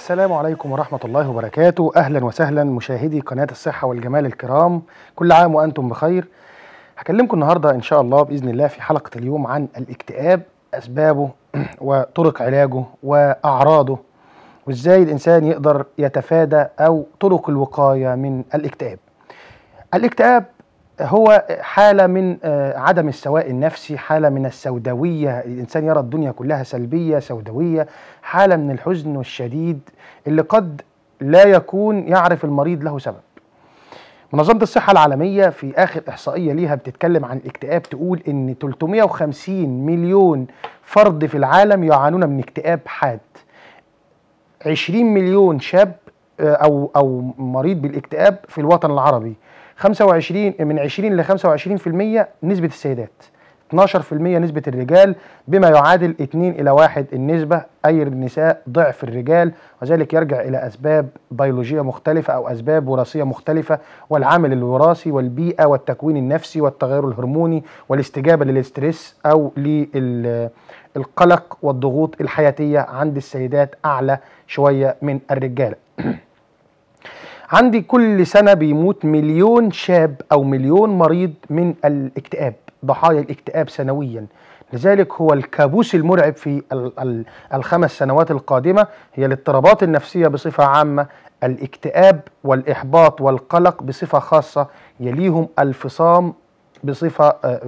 السلام عليكم ورحمة الله وبركاته. أهلا وسهلا مشاهدي قناة الصحة والجمال الكرام، كل عام وأنتم بخير. هكلمكم النهاردة إن شاء الله بإذن الله في حلقة اليوم عن الاكتئاب، أسبابه وطرق علاجه وأعراضه، وإزاي الإنسان يقدر يتفادى أو طرق الوقاية من الاكتئاب. الاكتئاب هو حالة من عدم السواء النفسي، حالة من السوداوية، الإنسان يرى الدنيا كلها سلبية سوداوية، حالة من الحزن الشديد اللي قد لا يكون يعرف المريض له سبب. منظمة الصحة العالمية في آخر إحصائية ليها بتتكلم عن الاكتئاب، تقول إن 350 مليون فرد في العالم يعانون من اكتئاب حاد. 20 مليون شاب أو مريض بالاكتئاب في الوطن العربي. 25 من 20 ل 25% نسبة السيدات، 12% نسبة الرجال، بما يعادل 2 إلى 1 النسبة، أي النساء ضعف الرجال، وذلك يرجع إلى أسباب بيولوجية مختلفة أو أسباب وراثية مختلفة، والعامل الوراثي والبيئة والتكوين النفسي والتغير الهرموني والاستجابة للاسترس أو للقلق والضغوط الحياتية عند السيدات أعلى شوية من الرجال. عندي كل سنة بيموت مليون شاب أو مليون مريض من الاكتئاب، ضحايا الاكتئاب سنويا. لذلك هو الكابوس المرعب في ال5 سنوات القادمة هي الاضطرابات النفسية بصفة عامة، الاكتئاب والإحباط والقلق بصفة خاصة، يليهم الفصام بصفة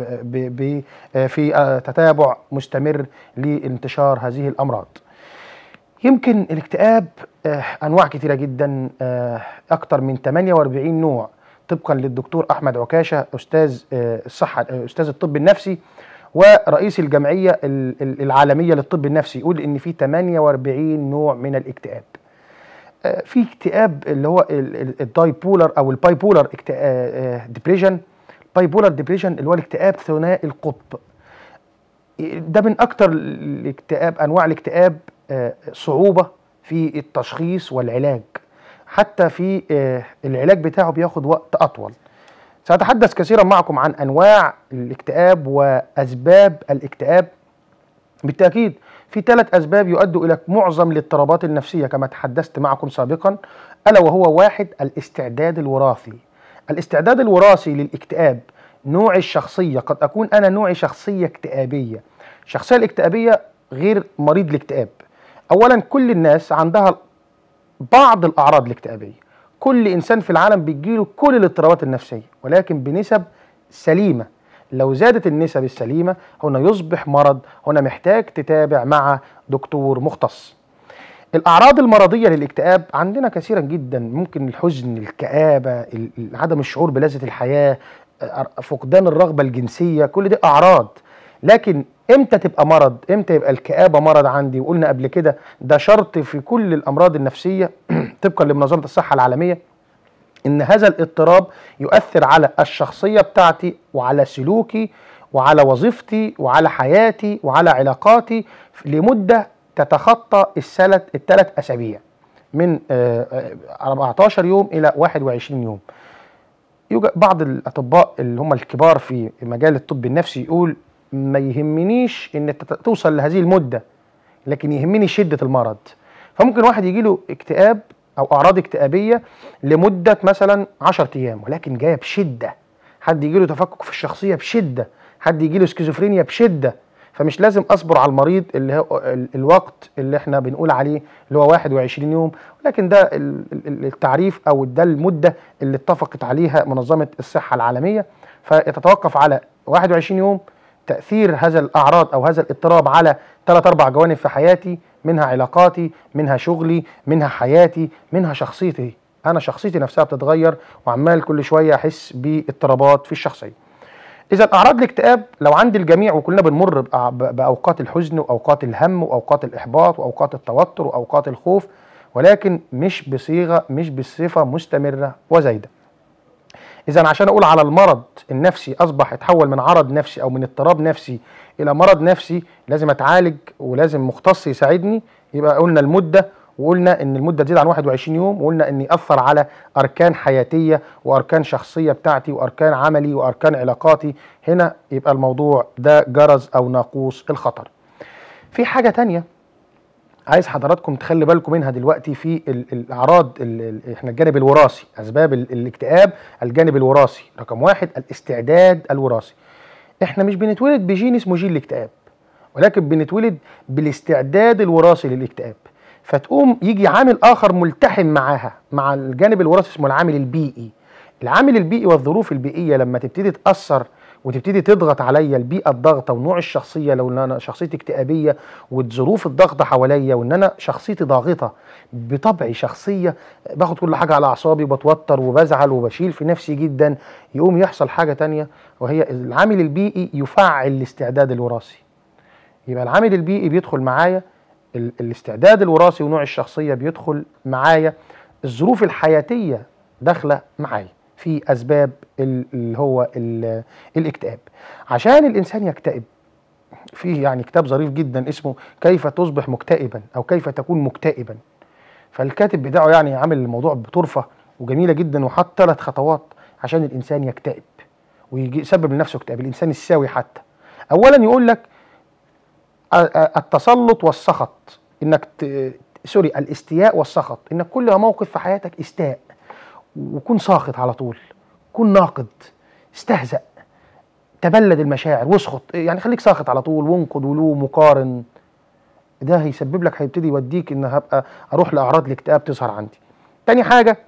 في تتابع مستمر لانتشار هذه الأمراض. يمكن الاكتئاب أنواع كثيرة جدا، أكثر من 48 نوع طبقا للدكتور أحمد عكاشة، أستاذ أستاذ الطب النفسي ورئيس الجمعية العالمية للطب النفسي، يقول إن في 48 نوع من الاكتئاب. في اكتئاب اللي هو الدايبولر أو البايبولر ديبريشن. البايبولر ديبريشن اللي هو الاكتئاب ثنائي القطب، ده من أكثر الاكتئاب أنواع الاكتئاب صعوبة في التشخيص والعلاج، حتى في العلاج بتاعه بياخد وقت أطول. سأتحدث كثيرا معكم عن أنواع الاكتئاب وأسباب الاكتئاب. بالتأكيد في 3 أسباب يؤدوا إلى معظم الاضطرابات النفسية كما تحدثت معكم سابقا، ألا وهو 1 الاستعداد الوراثي. الاستعداد الوراثي للاكتئاب، نوع الشخصية، قد أكون أنا نوعي شخصية اكتئابية. الشخصية الاكتئابية غير مريض الاكتئاب. أولا كل الناس عندها بعض الأعراض الاكتئابية، كل إنسان في العالم بيجيله كل الاضطرابات النفسية، ولكن بنسب سليمة. لو زادت النسب السليمة هنا يصبح مرض، هنا محتاج تتابع مع دكتور مختص. الأعراض المرضية للاكتئاب عندنا كثيرا جدا، ممكن الحزن، الكآبة، عدم الشعور بلذة الحياة، فقدان الرغبة الجنسية، كل دي أعراض. لكن امتى تبقى مرض؟ امتى يبقى الكآبة مرض عندي؟ وقلنا قبل كده ده شرط في كل الأمراض النفسية طبقا لمنظمة الصحة العالمية، إن هذا الاضطراب يؤثر على الشخصية بتاعتي وعلى سلوكي وعلى وظيفتي وعلى حياتي وعلى علاقاتي لمدة تتخطى ال3 أسابيع، من 14 يوم إلى 21 يوم. يوجد بعض الأطباء اللي هم الكبار في مجال الطب النفسي يقول ما يهمنيش ان توصل لهذه المدة، لكن يهمني شدة المرض. فممكن واحد يجيله اكتئاب او اعراض اكتئابية لمدة مثلا 10 ايام، ولكن جاية بشدة. حد يجيله تفكك في الشخصية بشدة، حد يجيله سكيزوفرينيا بشدة. فمش لازم اصبر على المريض اللي هو الوقت اللي احنا بنقول عليه اللي هو 21 يوم، ولكن ده التعريف او ده المدة اللي اتفقت عليها منظمة الصحة العالمية. فيتتوقف على 21 يوم تأثير هذا الأعراض أو هذا الاضطراب على 3-4 جوانب في حياتي، منها علاقاتي، منها شغلي، منها حياتي، منها شخصيتي. أنا شخصيتي نفسها بتتغير وعمال كل شوية أحس باضطرابات في الشخصية. إذا أعراض الاكتئاب لو عند الجميع، وكلنا بنمر بأوقات الحزن وأوقات الهم وأوقات الإحباط وأوقات التوتر وأوقات الخوف، ولكن مش بصفة مستمرة وزايدة. إذا عشان أقول على المرض النفسي أصبح يتحول من عرض نفسي أو من اضطراب نفسي إلى مرض نفسي، لازم أتعالج ولازم مختص يساعدني. يبقى قلنا المدة، وقلنا إن المدة تزيد عن 21 يوم، وقلنا إن يأثر على أركان حياتية وأركان شخصية بتاعتي وأركان عملي وأركان علاقاتي. هنا يبقى الموضوع ده جرس أو ناقوس الخطر. في حاجة تانية، عايز حضراتكم تخلي بالكم منها دلوقتي في الاعراض. احنا الجانب الوراثي، اسباب الاكتئاب، الجانب الوراثي رقم واحد الاستعداد الوراثي. احنا مش بنتولد بجين اسمه جين الاكتئاب، ولكن بنتولد بالاستعداد الوراثي للاكتئاب. فتقوم يجي عامل اخر ملتحم معاها، مع الجانب الوراثي، اسمه العامل البيئي. العامل البيئي والظروف البيئيه لما تبتدي تاثر وتبتدي تضغط عليا، البيئه الضغطه ونوع الشخصيه، لو انا شخصيتي اكتئابيه وظروف الضغط حواليا، وان انا شخصيتي ضاغطه بطبعي، شخصيه باخد كل حاجه على اعصابي وبتوتر وبزعل وبشيل في نفسي جدا، يقوم يحصل حاجه تانية، وهي العامل البيئي يفعل الاستعداد الوراثي. يبقى العامل البيئي بيدخل معايا، الاستعداد الوراثي ونوع الشخصيه بيدخل معايا، الظروف الحياتيه داخله معايا في اسباب اللي هو الاكتئاب. عشان الانسان يكتئب، فيه يعني كتاب ظريف جدا اسمه كيف تصبح مكتئبا او كيف تكون مكتئبا. فالكاتب بتاعه يعني عامل الموضوع بطرفه وجميله جدا، وحط 3 خطوات عشان الانسان يكتئب ويجي يسبب لنفسه اكتئاب، الانسان السوي حتى. اولا يقول لك التسلط والسخط، انك سوري الاستياء والسخط، انك كل موقف في حياتك استاء وكون ساخط على طول، كون ناقد، استهزأ، تبلد المشاعر واسخط، يعني خليك ساخط على طول وانقد ولوم وقارن. ده هيسبب لك، هيبتدي يوديك ان هبقى اروح لاعراض الاكتئاب تظهر عندي. تاني حاجه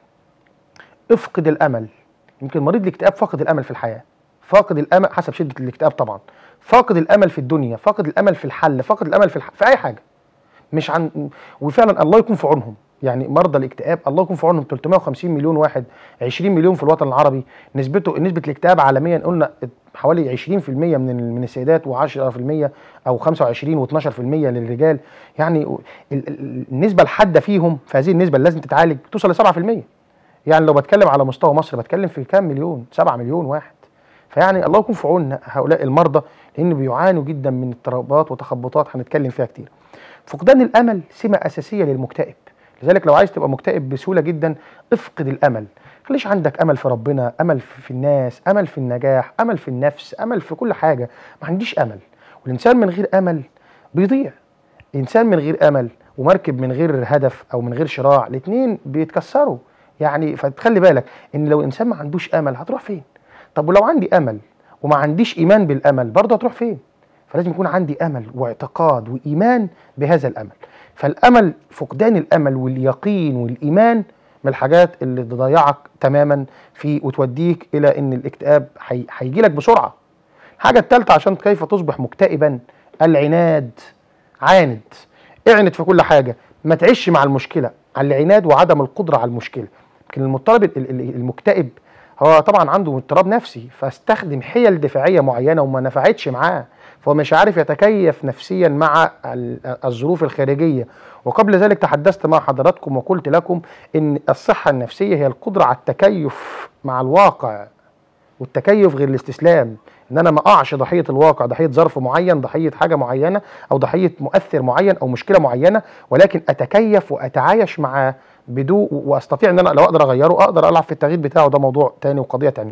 افقد الامل. يمكن مريض الاكتئاب فاقد الامل في الحياه، فاقد الامل حسب شده الاكتئاب طبعا، فاقد الامل في الدنيا، فاقد الامل في الحل، فاقد الامل في اي حاجه. مش عن وفعلا الله يكون في عونهم، يعني مرضى الاكتئاب الله يكون في عونهم. 350 مليون واحد، 20 مليون في الوطن العربي، نسبه الاكتئاب عالميا قلنا حوالي 20% من السيدات، و10% او 25 و12% للرجال. يعني النسبه الحاده فيهم، في هذه النسبه اللي لازم تتعالج، توصل ل 7%. يعني لو بتكلم على مستوى مصر بتكلم في كام مليون؟ 7 مليون واحد. فيعني الله يكون في عون هؤلاء المرضى، لان بيعانوا جدا من اضطرابات وتخبطات هنتكلم فيها كتير. فقدان الامل سمه اساسيه للمكتئب، لذلك لو عايز تبقى مكتئب بسهوله جدا افقد الامل. خليش عندك امل في ربنا، امل في الناس، امل في النجاح، امل في النفس، امل في كل حاجه. ما عنديش امل، والانسان من غير امل بيضيع. انسان من غير امل ومركب من غير هدف او من غير شراع، الاثنين بيتكسروا. يعني فتخلي بالك ان لو الانسان ما عندوش امل هتروح فين؟ طب ولو عندي امل وما عنديش ايمان بالامل برضه هتروح فين؟ فلازم يكون عندي امل واعتقاد وايمان بهذا الامل. فالامل، فقدان الامل واليقين والايمان من الحاجات اللي تضيعك تماما في وتوديك الى ان الاكتئاب هيجي لك بسرعه. الحاجه الثالثه عشان كيف تصبح مكتئبا، العناد. عاند، اعند في كل حاجه، ما تعيش مع المشكله. على العناد وعدم القدره على المشكله. يمكن المضطرب المكتئب هو طبعا عنده اضطراب نفسي، فاستخدم حيل دفاعيه معينه وما نفعتش معاه، فهو مش عارف يتكيف نفسيا مع الظروف الخارجيه. وقبل ذلك تحدثت مع حضراتكم وقلت لكم ان الصحه النفسيه هي القدره على التكيف مع الواقع، والتكيف غير الاستسلام. ان انا ما اقعش ضحيه الواقع، ضحيه ظرف معين، ضحيه حاجه معينه، او ضحيه مؤثر معين او مشكله معينه، ولكن اتكيف واتعايش معاه بدون، واستطيع ان انا لو اقدر اغيره اقدر العب في التغيير بتاعه. ده موضوع تاني وقضيه تانيه.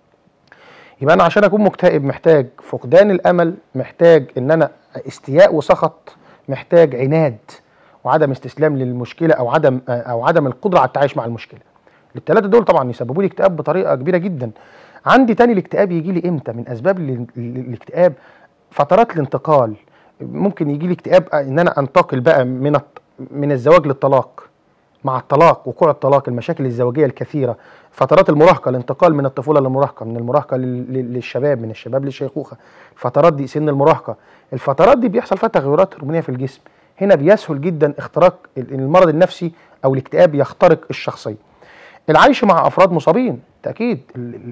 يبقى انا عشان اكون مكتئب محتاج فقدان الامل، محتاج ان انا استياء وسخط، محتاج عناد وعدم استسلام للمشكله، او عدم القدره على التعايش مع المشكله. الثلاثه دول طبعا يسببوا لي اكتئاب بطريقه كبيره جدا. عندي تاني الاكتئاب يجي لي امتى؟ من اسباب الاكتئاب فترات الانتقال. ممكن يجي لي اكتئاب ان انا انتقل بقى من الزواج للطلاق، مع الطلاق، وقوع الطلاق، المشاكل الزوجيه الكثيره، فترات المراهقه، الانتقال من الطفوله للمراهقه، من المراهقه للشباب، من الشباب للشيخوخه، الفترات دي سن المراهقه. الفترات دي بيحصل فيها تغيرات هرمونيه في الجسم. هنا بيسهل جدا اختراق المرض النفسي او الاكتئاب، يخترق الشخصيه. العيش مع افراد مصابين، تاكيد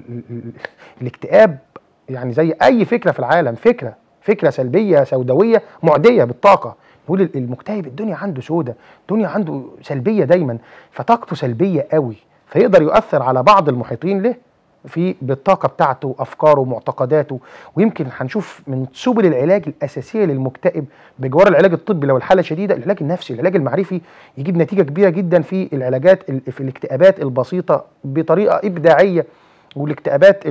الاكتئاب يعني زي اي فكره في العالم، فكره سلبيه سوداويه معديه بالطاقه. نقول المكتئب الدنيا عنده سودة، الدنيا عنده سلبيه دايما، فطاقته سلبيه قوي، فيقدر يؤثر على بعض المحيطين له بالطاقه بتاعته، افكاره، معتقداته. ويمكن هنشوف من سبل العلاج الاساسيه للمكتئب بجوار العلاج الطبي لو الحاله شديده، العلاج النفسي، العلاج المعرفي يجيب نتيجه كبيره جدا في العلاجات، في الاكتئابات البسيطه بطريقه ابداعيه. والاكتئابات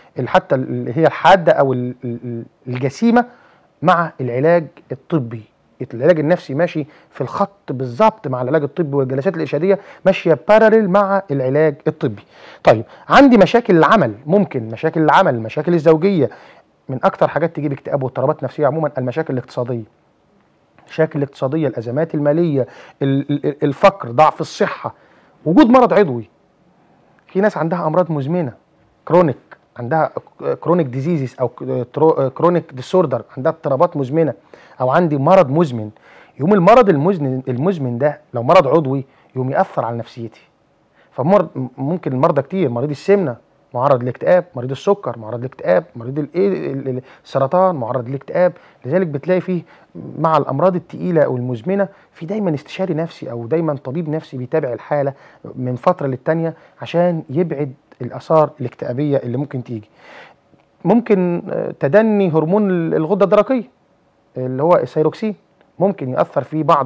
حتى اللي هي الحاده او الجسيمه مع العلاج الطبي العلاج النفسي ماشي في الخط بالظبط مع العلاج الطبي، والجلسات الارشاديه ماشيه باراليل مع العلاج الطبي. طيب عندي مشاكل العمل، ممكن مشاكل العمل، مشاكل الزوجيه، من اكتر حاجات تجيب اكتئاب واضطرابات نفسيه عموما المشاكل الاقتصاديه. المشاكل الاقتصاديه، الازمات الماليه، الفقر، ضعف الصحه، وجود مرض عضوي. في ناس عندها امراض مزمنه كرونيك، عندها كرونيك ديزيزز او كرونيك ديسوردر، عندها اضطرابات مزمنه، او عندي مرض مزمن. يوم المرض المزمن ده لو مرض عضوي يوم ياثر على نفسيتي. فممكن المرضى كتير، مريض السمنه معرض للاكتئاب، مريض السكر معرض للاكتئاب، مريض السرطان معرض للاكتئاب. لذلك بتلاقي فيه مع الامراض الثقيله او المزمنه في دايما استشاري نفسي او دايما طبيب نفسي بيتابع الحاله من فتره للتانيه عشان يبعد الاثار الاكتئابيه اللي ممكن تيجي. ممكن تدني هرمون الغده الدرقيه اللي هو الثيروكسين، ممكن يأثر في بعض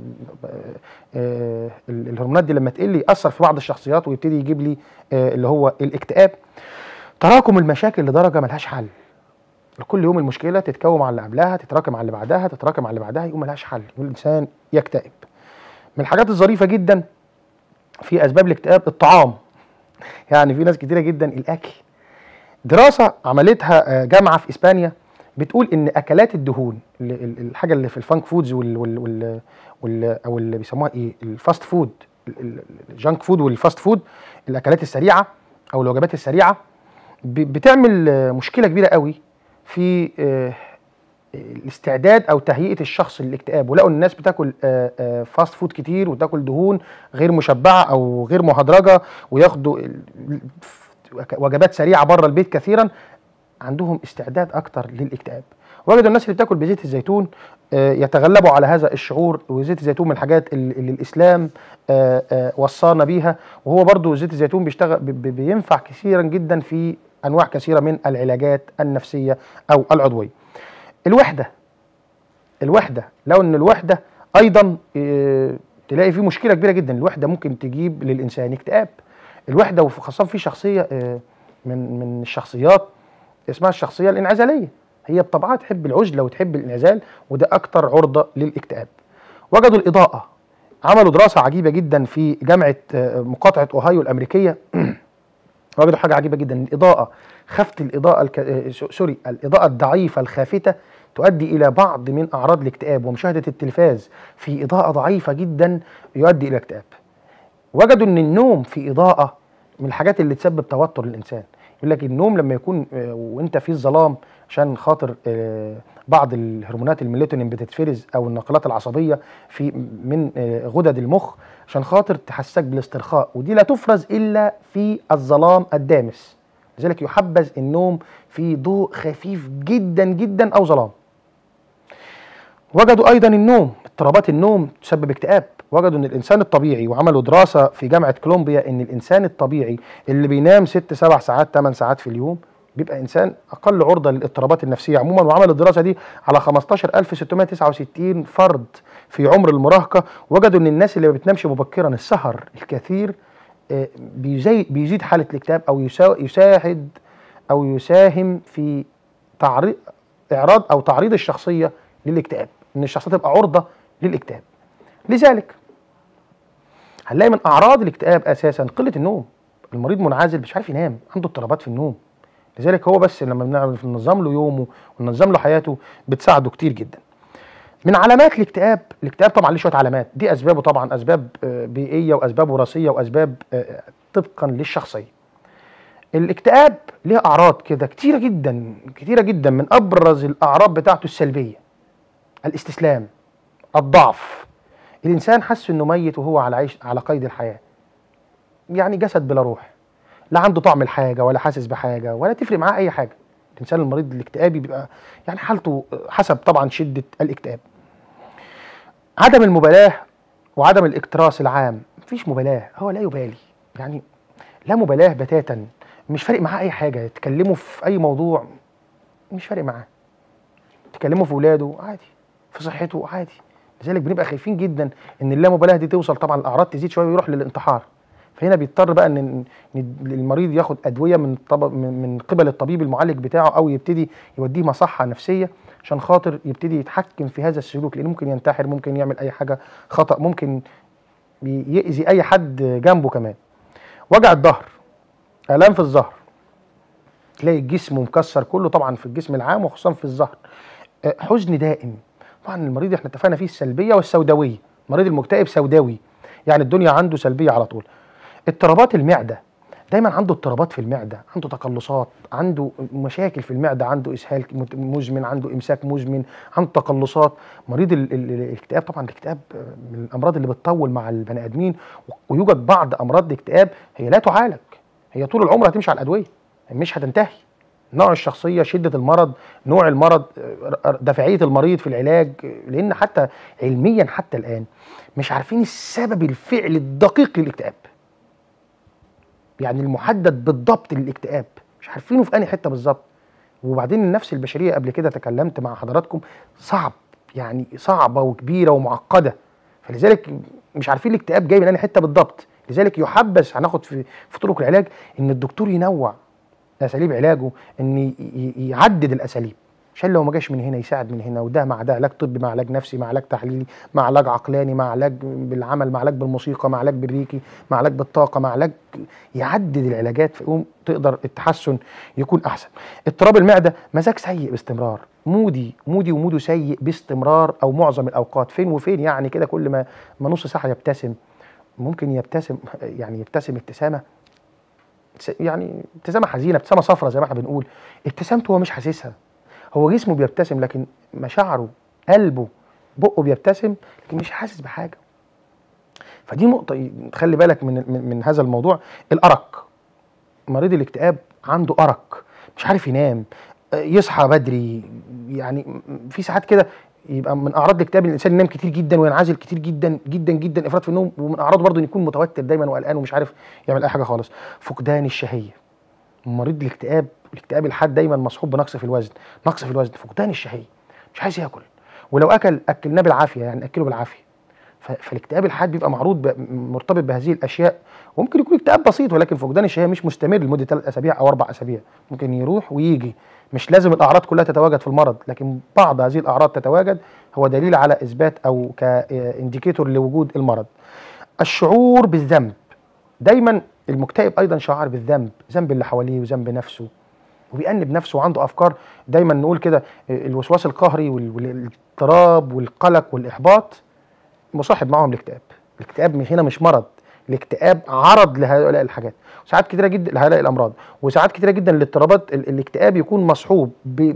الهرمونات دي، لما تقل يأثر في بعض الشخصيات ويبتدي يجيب لي اللي هو الاكتئاب. تراكم المشاكل لدرجة ملهاش حل، كل يوم المشكلة تتكوم على اللي قبلها، تتراكم على اللي بعدها، تتراكم على اللي بعدها، يقوم ملهاش حل والإنسان يكتئب. من الحاجات الظريفة جدا في أسباب الاكتئاب الطعام. يعني في ناس كتيرة جدا الأكل. دراسة عملتها جامعة في إسبانيا بتقول ان اكلات الدهون، الحاجه اللي في الفانك فودز او اللي بيسموها ايه الفاست فود، الجانك فود والفاست فود، الاكلات السريعه او الوجبات السريعه، بتعمل مشكله كبيره قوي في الاستعداد او تهيئه الشخص للاكتئاب. ولقوا ان الناس بتاكل فاست فود كتير وتاكل دهون غير مشبعه او غير مهدرجه وياخدوا وجبات سريعه بره البيت كثيرا، عندهم استعداد اكتر للاكتئاب. وجدوا الناس اللي بتاكل بزيت الزيتون يتغلبوا على هذا الشعور. وزيت الزيتون من الحاجات اللي الاسلام وصانا بيها، وهو برضو زيت الزيتون بيشتغل بينفع كثيرا جدا في انواع كثيره من العلاجات النفسيه او العضويه. الوحده لو ان الوحده ايضا تلاقي فيه مشكله كبيره جدا. الوحده ممكن تجيب للانسان اكتئاب. الوحده وخاصه في شخصيه من الشخصيات اسمها الشخصيه الانعزاليه، هي بطبعها تحب العزله وتحب الانعزال، وده اكتر عرضه للاكتئاب. وجدوا الاضاءه، عملوا دراسه عجيبه جدا في جامعه مقاطعه اوهايو الامريكيه. وجدوا حاجه عجيبه جدا، الاضاءه خفت الاضاءه الاضاءه الضعيفه الخافته تؤدي الى بعض من اعراض الاكتئاب، ومشاهده التلفاز في اضاءه ضعيفه جدا يؤدي الى اكتئاب. وجدوا ان النوم في اضاءه من الحاجات اللي تسبب توتر للانسان. يقول لك النوم لما يكون وانت في الظلام عشان خاطر بعض الهرمونات الميلاتونين بتتفرز او الناقلات العصبيه من غدد المخ عشان خاطر تحسسك بالاسترخاء، ودي لا تفرز الا في الظلام الدامس. لذلك يحبذ النوم في ضوء خفيف جدا جدا او ظلام. وجدوا ايضا النوم، اضطرابات النوم تسبب اكتئاب. وجدوا ان الانسان الطبيعي، وعملوا دراسه في جامعه كولومبيا، ان الانسان الطبيعي اللي بينام 6 7 ساعات 8 ساعات في اليوم بيبقى انسان اقل عرضه للاضطرابات النفسيه عموما. وعملوا الدراسه دي على 15669 فرد في عمر المراهقه. وجدوا ان الناس اللي ما بتنامش مبكرا، السهر الكثير بيزيد حاله الاكتئاب او يساعد او يساهم في تعريض الشخصيه للاكتئاب، ان الشخصيه تبقى عرضه للاكتئاب. لذلك هنلاقي من اعراض الاكتئاب اساسا قله النوم. المريض منعزل مش عارف ينام، عنده اضطرابات في النوم. لذلك هو بس لما بننظم له يومه وننظم له حياته بتساعده كتير جدا. من علامات الاكتئاب طبعا ليه شويه علامات، دي اسبابه طبعا اسباب بيئيه واسباب وراثيه واسباب طبقا للشخصيه. الاكتئاب ليه اعراض كده كتيره جدا. من ابرز الاعراض بتاعته السلبيه: الاستسلام، الضعف، الانسان حس انه ميت وهو على قيد الحياه، يعني جسد بلا روح، لا عنده طعم الحاجه ولا حاسس بحاجه ولا تفرق معاه اي حاجه. الانسان المريض الاكتئابي بيبقى يعني حالته حسب طبعا شده الاكتئاب. عدم المبالاه وعدم الاكتراث العام، مفيش مبالاه، هو لا يبالي، يعني لا مبالاه بتاتا، مش فارق معاه اي حاجه. تكلموا في اي موضوع مش فارق معاه، تكلموا في ولاده عادي، في صحته عادي. لذلك بنبقى خايفين جدا ان اللامبالاه دي توصل طبعا الاعراض تزيد شويه ويروح للانتحار. فهنا بيضطر بقى ان المريض ياخد ادويه من قبل الطبيب المعالج بتاعه، او يبتدي يوديه مصحه نفسيه عشان خاطر يبتدي يتحكم في هذا السلوك، لان ممكن ينتحر، ممكن يعمل اي حاجه خطا، ممكن يأذي اي حد جنبه كمان. وجع الظهر، الام في الظهر، تلاقي الجسم مكسر كله طبعا في الجسم العام وخصوصا في الظهر. حزن دائم، طبعا المريض احنا اتفقنا فيه السلبيه والسوداويه، المريض المكتئب سوداوي يعني الدنيا عنده سلبيه على طول. اضطرابات المعده، دايما عنده اضطرابات في المعده، عنده تقلصات، عنده مشاكل في المعده، عنده اسهال مزمن، عنده امساك مزمن، عنده تقلصات. مريض الاكتئاب، طبعا الاكتئاب من الامراض اللي بتطول مع البني ادمين، ويوجد بعض امراض الاكتئاب هي لا تعالج، هي طول العمر هتمشي على الادويه مش هتنتهي. نوع الشخصيه، شده المرض، نوع المرض، دافعيه المريض في العلاج، لان حتى علميا حتى الان مش عارفين السبب الفعلي الدقيق للاكتئاب، يعني المحدد بالضبط للاكتئاب مش عارفينه في انهي حته بالظبط. وبعدين النفس البشريه قبل كده تكلمت مع حضراتكم صعب، يعني صعبه وكبيره ومعقده، فلذلك مش عارفين الاكتئاب جاي من انهي حته بالضبط. لذلك يحبذ، هناخد في طرق العلاج ان الدكتور ينوع اساليب علاجه، ان يعدد الاساليب، عشان لو ما جاش من هنا يساعد من هنا، وده مع ده، علاج طبي مع علاج نفسي مع علاج تحليلي مع علاج عقلاني مع علاج بالعمل مع علاج بالموسيقى مع علاج بالريكي مع علاج بالطاقه مع علاج، يعدد العلاجات فيقوم تقدر التحسن يكون احسن. اضطراب المعده، مزاج سيء باستمرار، مودي وموده سيء باستمرار او معظم الاوقات، فين وفين يعني كده كل ما نص ساعه يبتسم، ممكن يبتسم يعني يبتسم ابتسامه يعني ابتسامه حزينه، ابتسامه صفرة زي ما احنا بنقول، ابتسامته هو مش حاسسها، هو جسمه بيبتسم لكن مشاعره، قلبه، بقه بيبتسم لكن مش حاسس بحاجه. فدي نقطه تخلي بالك من هذا الموضوع. الارق، مريض الاكتئاب عنده ارق، مش عارف ينام، يصحى بدري، يعني في ساعات كده يبقى من اعراض الاكتئاب الانسان ينام كتير جدا وينعزل كتير جدا جدا جدا، افراط في النوم، ومن اعراضه برضه ان يكون متوتر دايما وقلقان ومش عارف يعمل اي حاجه خالص. فقدان الشهيه، مريض الاكتئاب الحاد دايما مصحوب بنقص في الوزن، نقص في الوزن، فقدان الشهيه، مش عايز ياكل، ولو اكلناه بالعافيه، يعني اكله بالعافيه. فالاكتئاب الحاد بيبقى مرتبط بهذه الاشياء، وممكن يكون اكتئاب بسيط ولكن فقدان الشهيه مش مستمر لمده 3 اسابيع او 4 اسابيع، ممكن يروح ويجي، مش لازم الاعراض كلها تتواجد في المرض، لكن بعض هذه الاعراض تتواجد، هو دليل على اثبات او كانديكيتور لوجود المرض. الشعور بالذنب، دايما المكتئب ايضا شعار بالذنب، ذنب اللي حواليه وذنب نفسه، وبيأنب نفسه وعنده افكار، دايما نقول كده الوسواس القهري والاضطراب والقلق والاحباط مصاحب معهم الاكتئاب. الاكتئاب هنا مش مرض، الاكتئاب عرض لهؤلاء الحاجات، وساعات كتيره جدا لهؤلاء الامراض، وساعات كتيره جدا الاضطرابات الاكتئاب يكون مصحوب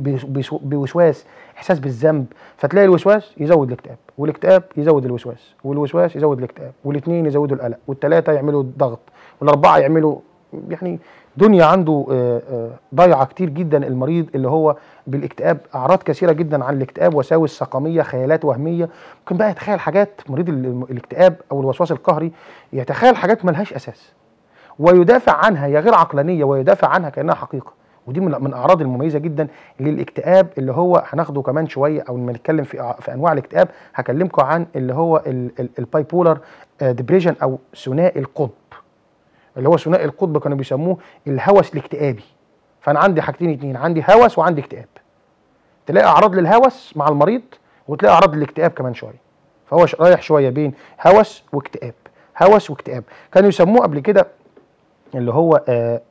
بوسواس، احساس بالذنب، فتلاقي الوسواس يزود الاكتئاب، والاكتئاب يزود الوسواس، والوسواس يزود الاكتئاب، والاثنين يزودوا القلق، والثلاثه يعملوا ضغط، والاربعه يعملوا، يعني دنيا عنده ضايعه كتير جدا. المريض اللي هو بالاكتئاب اعراض كثيره جدا عن الاكتئاب، وساوس سقميه، خيالات وهميه، ممكن بقى يتخيل حاجات، مريض الاكتئاب او الوسواس القهري يتخيل حاجات ملهاش اساس ويدافع عنها، هي غير عقلانيه ويدافع عنها كانها حقيقه، ودي من الاعراض المميزه جدا للاكتئاب، اللي هو هناخده كمان شويه، او لما نتكلم في انواع الاكتئاب هكلمكم عن اللي هو الباي بولار ديبريشن او ثنائي القطب، اللي هو ثنائي القطب كانوا بيسموه الهوس الاكتئابي. فانا عندي حاجتين اتنين، عندي هوس وعندي اكتئاب، تلاقي اعراض للهوس مع المريض وتلاقي اعراض للاكتئاب كمان شويه، فهو رايح شويه بين هوس واكتئاب، هوس واكتئاب. كانوا يسموه قبل كده اللي هو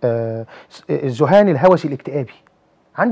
الذهان الهوسي الاكتئابي. عندي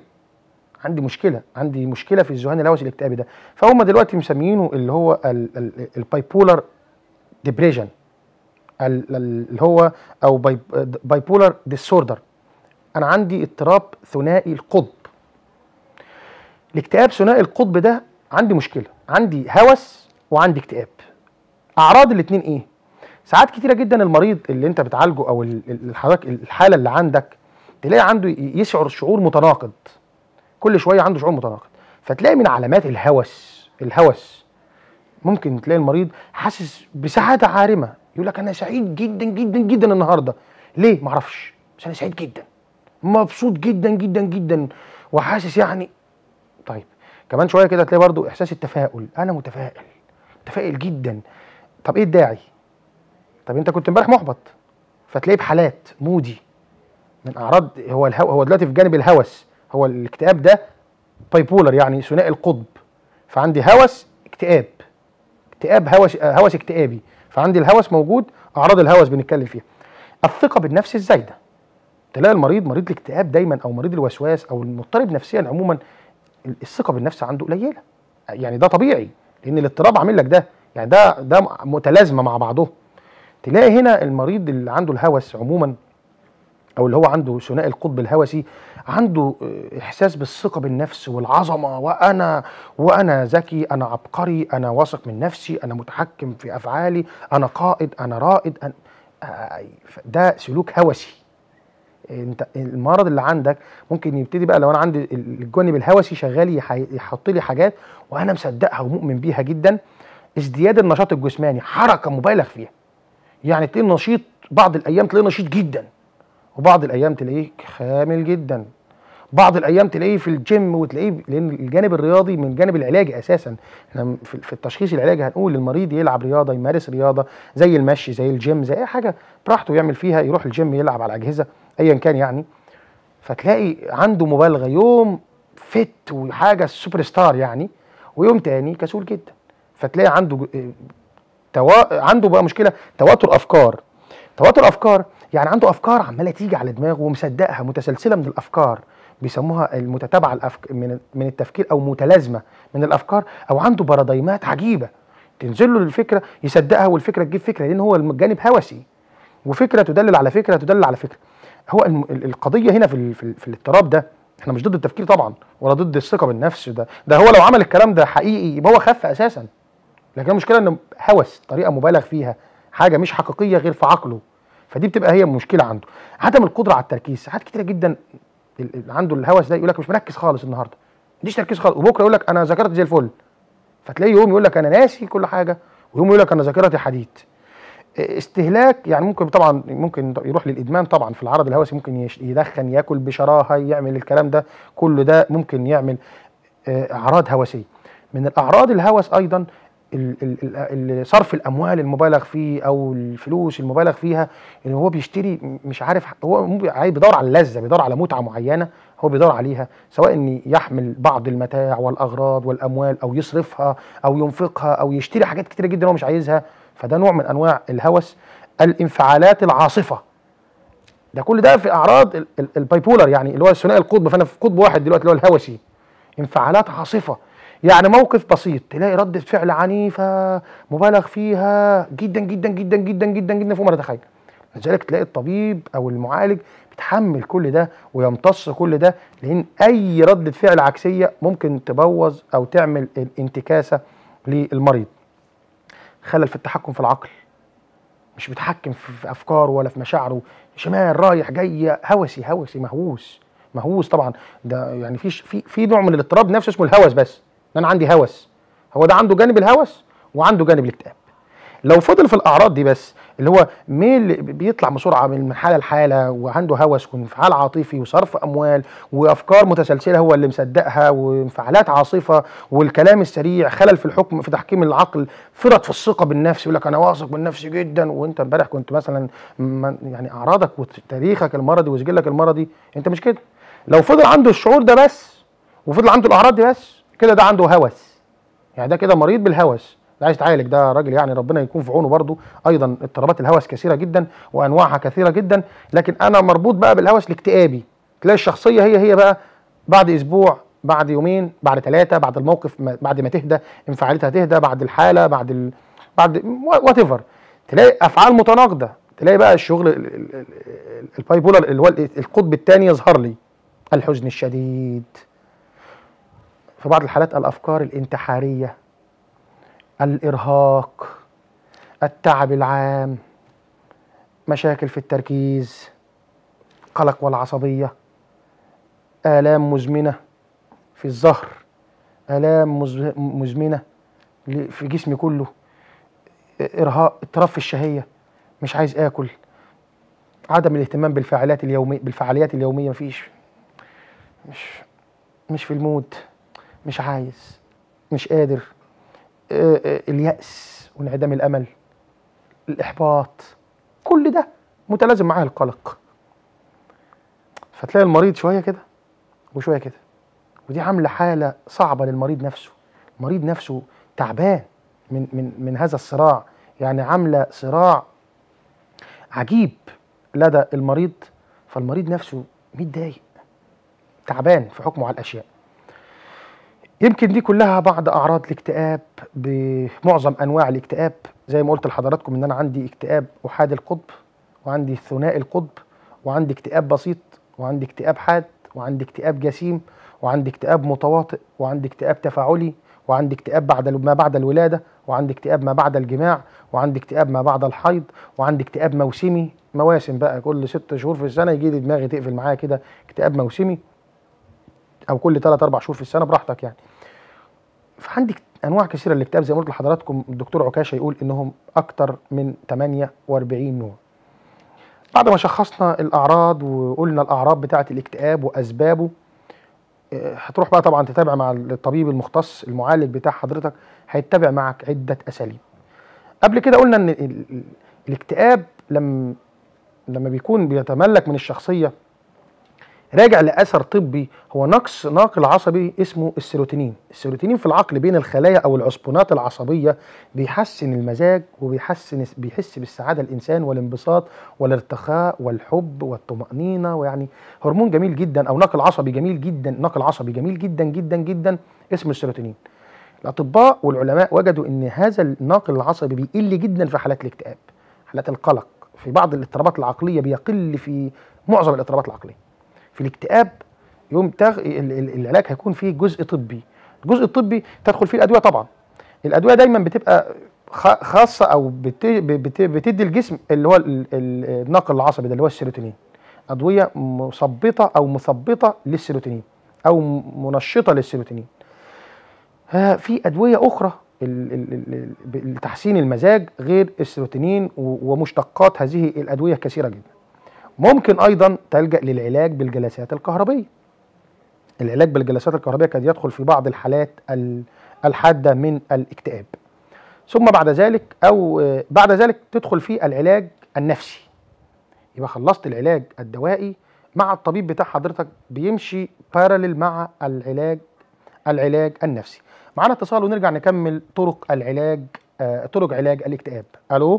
مشكله في الذهان الهوسي الاكتئابي ده، فهم دلوقتي مسميينه اللي هو الباي بولار ديبريشن، اللي هو او باي بولار ديسوردر. انا عندي اضطراب ثنائي القطب. الاكتئاب ثنائي القطب ده عندي مشكله، عندي هوس وعندي اكتئاب. اعراض الاثنين ايه؟ ساعات كتيره جدا المريض اللي انت بتعالجه او حضرتك الحاله اللي عندك تلاقي عنده يشعر شعور متناقض، كل شويه عنده شعور متناقض، فتلاقي من علامات الهوس ممكن تلاقي المريض حاسس بسعاده عارمه، يقول لك انا سعيد جدا جدا جدا النهارده، ليه؟ معرفش، بس انا سعيد جدا، مبسوط جدا جدا جدا، وحاسس يعني. طيب كمان شويه كده تلاقي برضو احساس التفاؤل، انا متفائل جدا. طب ايه الداعي؟ طب انت كنت امبارح محبط، فتلاقيه بحالات مودي من اعراض. هو دلوقتي في جانب الهوس، هو الاكتئاب ده بايبولر يعني ثنائي القطب. فعندي هوس اكتئاب، اكتئاب هوس، هوس اكتئابي. فعندي الهوس موجود، اعراض الهوس بنتكلم فيها. الثقه بالنفس الزايده، تلاقي المريض، مريض الاكتئاب دايما او مريض الوسواس او المضطرب نفسيا عموما، الثقه بالنفس عنده قليله. يعني ده طبيعي لان الاضطراب عامل لك ده، يعني ده متلازمه مع بعضهم. تلاقي هنا المريض اللي عنده الهوس عموما او اللي هو عنده ثنائي القطب الهوسي، عنده احساس بالثقه بالنفس والعظمه، وانا ذكي، انا عبقري، انا واثق من نفسي، انا متحكم في افعالي، انا قائد، انا رائد، ده سلوك هوسي. انت المرض اللي عندك ممكن يبتدي بقى لو انا عندي الجانب الهوسي شغال يحط لي حاجات وانا مصدقها ومؤمن بيها جدا. ازدياد النشاط الجسماني، حركه مبالغ فيها، يعني تلاقيه نشيط، بعض الايام تلاقيه نشيط جدا، وبعض الايام تلاقيه خامل جدا، بعض الايام تلاقيه في الجيم، وتلاقيه لان الجانب الرياضي من الجانب العلاجي اساسا. احنا في التشخيص العلاجي هنقول للمريض يلعب رياضه، يمارس رياضه زي المشي، زي الجيم، زي اي حاجه براحته يعمل فيها، يروح الجيم، يلعب على الاجهزه ايا كان يعني. فتلاقي عنده مبالغه، يوم فت وحاجه سوبر ستار يعني، ويوم تاني كسول جدا. فتلاقي عنده عنده بقى مشكله تواتر افكار. تواتر افكار يعني عنده افكار عماله تيجي على دماغه ومصدقها، متسلسله من الافكار، بيسموها المتتابعه من التفكير، او متلازمه من الافكار، او عنده بارادايمات عجيبه تنزل له الفكره يصدقها، والفكره تجيب فكره، لان هو الجانب هوسي، وفكره تدلل على فكره تدلل على فكره. هو القضيه هنا في الاضطراب ده، احنا مش ضد التفكير طبعا ولا ضد الثقه بالنفس، ده هو لو عمل الكلام ده حقيقي يبقى هو خف اساسا. لكن المشكله انه هوس، طريقه مبالغ فيها، حاجه مش حقيقيه غير في عقله، فدي بتبقى هي المشكله عنده. عدم القدره على التركيز، ساعات كتيره جدا عنده الهوس ده يقول لك مش مركز خالص النهارده، ما عنديش تركيز خالص، وبكره يقول لك انا ذاكرتي زي الفل. فتلاقيه يوم يقول لك انا ناسي كل حاجه، ويوم يقول لك انا ذاكرتي حديد. استهلاك يعني ممكن طبعا ممكن يروح للادمان طبعا في العرض الهوسي، ممكن يدخن، ياكل بشراهه، يعمل الكلام ده كله، ده ممكن يعمل اعراض هوسيه. من الاعراض الهوس ايضا صرف الاموال المبالغ فيه او الفلوس المبالغ فيها، ان هو بيشتري مش عارف، هو بيدور على اللذه، بيدور على متعه معينه هو بيدور عليها، سواء ان يحمل بعض المتاع والاغراض والاموال، او يصرفها، او ينفقها، او يشتري حاجات كتيره جدا هو مش عايزها. فده نوع من انواع الهوس. الانفعالات العاصفه، ده كل ده في اعراض البايبولر، يعني اللي هو الثنائي القطب. فانا في قطب واحد دلوقتي اللي هو الهوسي. انفعالات عاصفه، يعني موقف بسيط تلاقي ردة فعل عنيفة مبالغ فيها جدا جدا جدا جدا جدا جدا فوق ما تتخيل. لذلك تلاقي الطبيب او المعالج بيتحمل كل ده ويمتص كل ده، لان اي ردة فعل عكسية ممكن تبوظ او تعمل انتكاسة للمريض. خلل في التحكم في العقل، مش بيتحكم في افكاره ولا في مشاعره، شمال رايح جاي، هوسي هوسي مهووس مهووس طبعا. ده يعني في نوع من الاضطراب نفسه اسمه الهوس، بس انا عندي هوس، هو ده عنده جانب الهوس وعنده جانب الاكتئاب. لو فضل في الاعراض دي بس، اللي هو ميل بيطلع بسرعه من حاله لحاله، وعنده هوس وانفعال عاطفي وصرف اموال وافكار متسلسله هو اللي مصدقها، وانفعالات عاصفه والكلام السريع، خلل في الحكم في تحكيم العقل، فرط في الثقه بالنفس، يقول لك انا واثق من نفسي جدا، وانت امبارح كنت مثلا يعني اعراضك وتاريخك المرضي وسجلك المرضي انت مش كده. لو فضل عنده الشعور ده بس وفضل عنده الاعراض دي بس، كده ده عنده هوس، يعني ده كده مريض بالهوس، ده عايز تعالج، ده راجل يعني ربنا يكون في عونه. برضه ايضا اضطرابات الهوس كثيره جدا وانواعها كثيره جدا، لكن انا مربوط بقى بالهوس الاكتئابي. تلاقي الشخصيه هي بقى بعد اسبوع، بعد يومين، بعد ثلاثه، بعد الموقف، بعد ما تهدى انفعالاتها تهدى، بعد الحاله، بعد وات ايفر، تلاقي افعال متناقضه، تلاقي بقى الشغل البايبولر اللي هو القطب الثاني يظهر لي، الحزن الشديد، في بعض الحالات الافكار الانتحاريه، الارهاق، التعب العام، مشاكل في التركيز، قلق والعصبيه، الام مزمنه في الظهر، الام مزمنه في جسمي كله، ارهاق، اضطراب في الشهيه، مش عايز اكل، عدم الاهتمام بالفعاليات اليوميه، مش في المود، مش عايز، مش قادر، اليأس وانعدام الأمل، الإحباط، كل ده متلازم معاه القلق. فتلاقي المريض شويه كده وشويه كده، ودي عامله حاله صعبه للمريض نفسه. المريض نفسه تعبان من هذا الصراع، يعني عامله صراع عجيب لدى المريض. فالمريض نفسه متضايق تعبان في حكمه على الاشياء. يمكن دي كلها بعض اعراض الاكتئاب بمعظم انواع الاكتئاب. زي ما قلت لحضراتكم ان انا عندي اكتئاب احادي القطب، وعندي ثنائي القطب، وعندي اكتئاب بسيط، وعندي اكتئاب حاد، وعندي اكتئاب جسيم، وعندي اكتئاب متواطئ، وعندي اكتئاب تفاعلي، وعندي اكتئاب ما بعد الولادة، وعندي اكتئاب ما بعد الجماع، وعندي اكتئاب ما بعد الحيض، وعندي اكتئاب موسمي. مواسم بقى، كل 6 شهور في السنة يجي لي دماغي تقفل معايا كده اكتئاب موسمي، او كل 3-4 شهور في السنة براحتك يعني. فعندي انواع كثيرة للاكتئاب. زي ما قلت لحضراتكم الدكتور عكاشة يقول انهم اكتر من 48 نوع. بعد ما شخصنا الاعراض وقلنا الاعراض بتاعة الاكتئاب واسبابه، هتروح بقى طبعا تتابع مع الطبيب المختص المعالج بتاع حضرتك، هيتبع معك عدة اساليب. قبل كده قلنا ان الاكتئاب لما بيكون بيتملك من الشخصية راجع لأثر طبي، هو نقص ناقل عصبي اسمه السيروتونين. السيروتونين في العقل بين الخلايا أو العصبونات العصبية بيحسن المزاج بيحس بالسعادة الإنسان والانبساط والارتخاء والحب والطمأنينة، ويعني هرمون جميل جدا أو ناقل عصبي جميل جدا، ناقل عصبي جميل جدا جدا جدا اسمه السيروتونين. الأطباء والعلماء وجدوا أن هذا الناقل العصبي بيقل جدا في حالات الاكتئاب، حالات القلق، في بعض الاضطرابات العقلية بيقل، في معظم الاضطرابات العقلية. في الاكتئاب يوم العلاج هيكون فيه جزء طبي. الجزء الطبي تدخل فيه الادويه. طبعا الادويه دايما بتبقى خاصه او بتدي الجسم اللي هو الناقل العصبي ده اللي هو السيروتونين، ادويه مثبطه او مثبطه للسيروتونين او منشطه للسيروتونين. في ادويه اخرى لتحسين المزاج غير السيروتونين، ومشتقات هذه الادويه كثيره جدا. ممكن ايضا تلجأ للعلاج بالجلسات الكهربية. العلاج بالجلسات الكهربية قد يدخل في بعض الحالات الحادة من الاكتئاب. ثم بعد ذلك تدخل في العلاج النفسي. يبقى خلصت العلاج الدوائي مع الطبيب بتاع حضرتك، بيمشي باراليل مع العلاج النفسي. معانا اتصال ونرجع نكمل طرق علاج الاكتئاب. الو،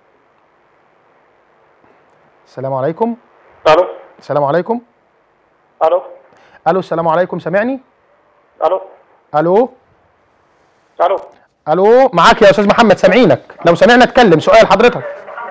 السلام عليكم. الو. السلام عليكم. الو. الو، السلام عليكم، سامعني؟ الو. الو. الو. الو، معاك يا استاذ محمد، سامعينك، لو سمعنا اتكلم. سؤال حضرتك.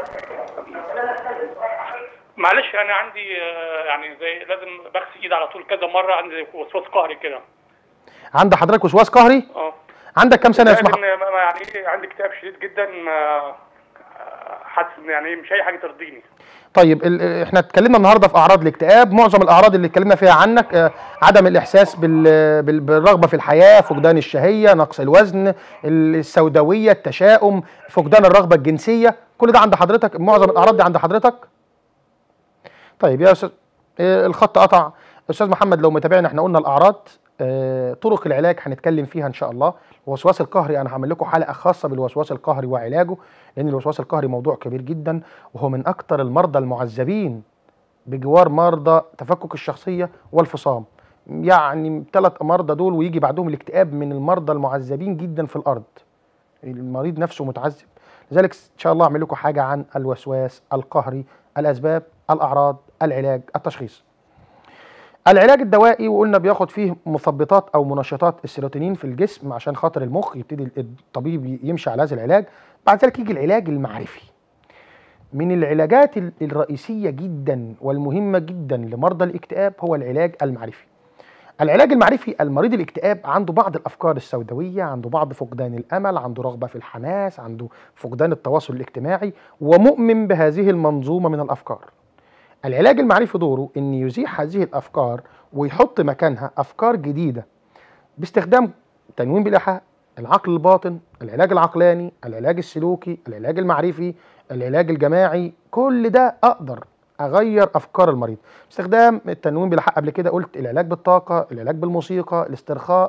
معلش انا عندي يعني زي لازم بغسل ايدي على طول كذا مره، عندي وسواس قهري كده. عند حضرتك وسواس قهري؟ عندك كام سنه يا استاذ محمد؟ يعني عندي اكتئاب شديد جدا، حاسس يعني مش اي حاجه ترضيني. طيب احنا اتكلمنا النهارده في اعراض الاكتئاب. معظم الاعراض اللي اتكلمنا فيها عنك عدم الاحساس بالرغبه في الحياه، فقدان الشهيه، نقص الوزن، السوداويه، التشاؤم، فقدان الرغبه الجنسيه، كل ده عند حضرتك؟ معظم الاعراض دي عند حضرتك؟ طيب يا استاذ، الخط قطع. استاذ محمد لو متابعنا، احنا قلنا الاعراض، طرق العلاج هنتكلم فيها ان شاء الله. الوسواس القهري انا هعمل لكم حلقه خاصه بالوسواس القهري وعلاجه، لان الوسواس القهري موضوع كبير جدا، وهو من اكثر المرضى المعذبين بجوار مرضى تفكك الشخصيه والفصام. يعني 3 مرضى دول ويجي بعدهم الاكتئاب من المرضى المعذبين جدا في الارض. المريض نفسه متعذب. لذلك ان شاء الله اعمل لكم حاجه عن الوسواس القهري، الاسباب، الاعراض، العلاج، التشخيص. العلاج الدوائي وقلنا بياخد فيه مثبطات او منشطات السيروتونين في الجسم عشان خاطر المخ، يبتدي الطبيب يمشي على هذا العلاج. بعد ذلك يجي العلاج المعرفي. من العلاجات الرئيسية جدا والمهمة جدا لمرضى الاكتئاب هو العلاج المعرفي. العلاج المعرفي، المريض الاكتئاب عنده بعض الافكار السوداوية، عنده بعض فقدان الامل، عنده رغبة في الحماس، عنده فقدان التواصل الاجتماعي، ومؤمن بهذه المنظومة من الافكار. العلاج المعرفي دوره ان يزيح هذه الافكار ويحط مكانها افكار جديده باستخدام تنويم بالايحاء، العقل الباطن، العلاج العقلاني، العلاج السلوكي، العلاج المعرفي، العلاج الجماعي. كل ده اقدر اغير افكار المريض باستخدام التنويم بالايحاء. قبل كده قلت العلاج بالطاقه، العلاج بالموسيقى، الاسترخاء،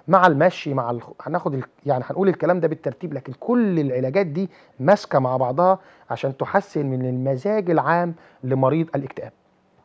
مع المشي مع هناخد يعني هنقول الكلام ده بالترتيب، لكن كل العلاجات دي ماسكه مع بعضها عشان تحسن من المزاج العام لمريض الاكتئاب.